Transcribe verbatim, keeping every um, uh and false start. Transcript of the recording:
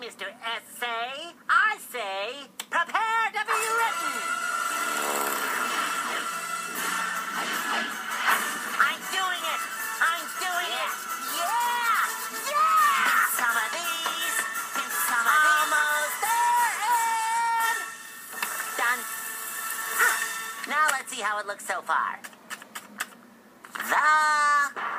Mister Essay. I say, prepare to be written. I'm doing it. I'm doing it. Yeah. Yeah. Some of these. Some of these. Almost there. And done. Now let's see how it looks so far. The